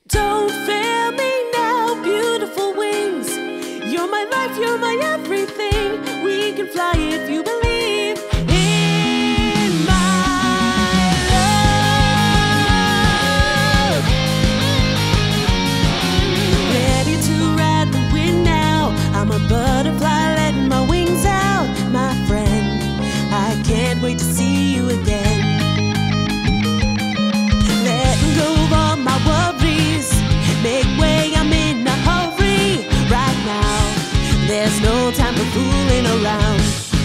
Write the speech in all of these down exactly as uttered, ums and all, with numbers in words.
Don't fail me now, beautiful wings. You're my life, you're my everything. We can fly if you believe in my love. Ready to ride the wind now. I'm a butterfly letting my wings out. My friend, I can't wait to see you again. Letting go of all my worries. Make way, I'm in a hurry. Right now, there's no time for fooling around.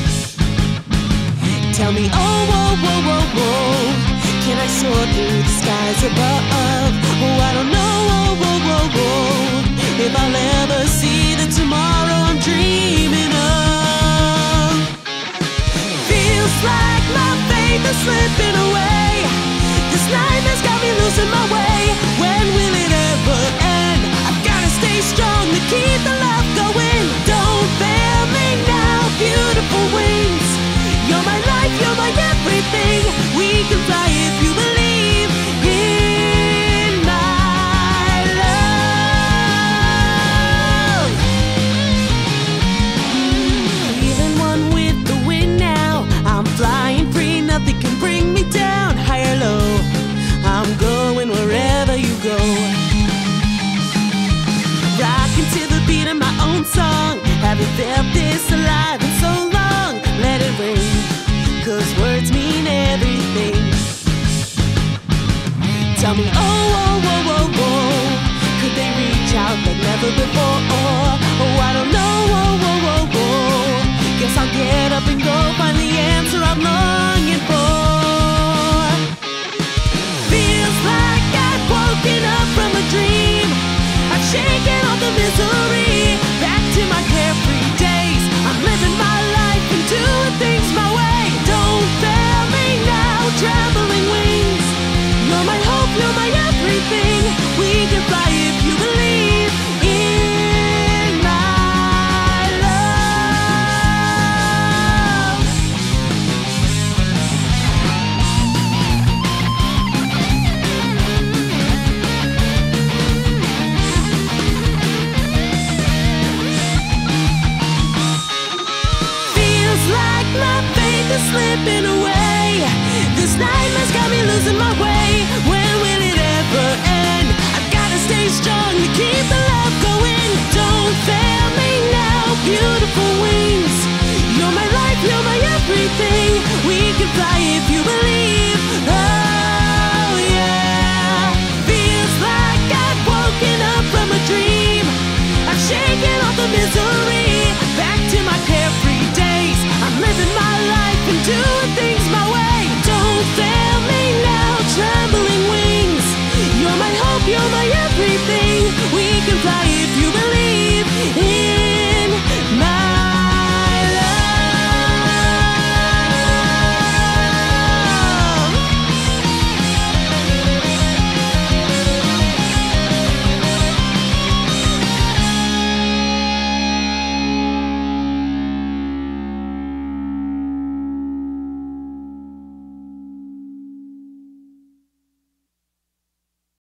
Tell me, oh, whoa, whoa, whoa, whoa, can I soar through the skies above? Oh, I don't know, whoa, whoa, whoa, whoa, if I'll ever see the tomorrow I'm dreaming of. Feels like my faith is slipping away. This night has got me losing my way. When will it ever end? I've gotta stay strong to keep the love going. Don't fail me now, beautiful wings. You're my life, you're my everything. We can fly if you believe in my love. Even one with the wind now. I'm flying free, nothing can bring me down. High or low, I'm going wherever you go. Rocking to the beat of my own song. Haven't felt this alive in so long. Let it ring, cause words mean everything. Tell me, oh, oh, oh, oh, oh, could they reach out like never before? Oh, I don't know, oh, oh, oh, oh, guess I'll get up and go find the answer I'm longing for. Feels like I've woken up from a dream. I've shaken off the misery. Back to my carefree days. I'm living my life and doing things my way. Don't fail me now, traveling wings. You're my hope, you're my everything. We can fly if you believe in my love. Feels like my faith is slipping away. This nightmare's got me losing my way. When will it ever end? I've gotta stay strong to keep the love going. Don't fail me now, beautiful wings. You're my life, you're my everything. We can fly if you believe.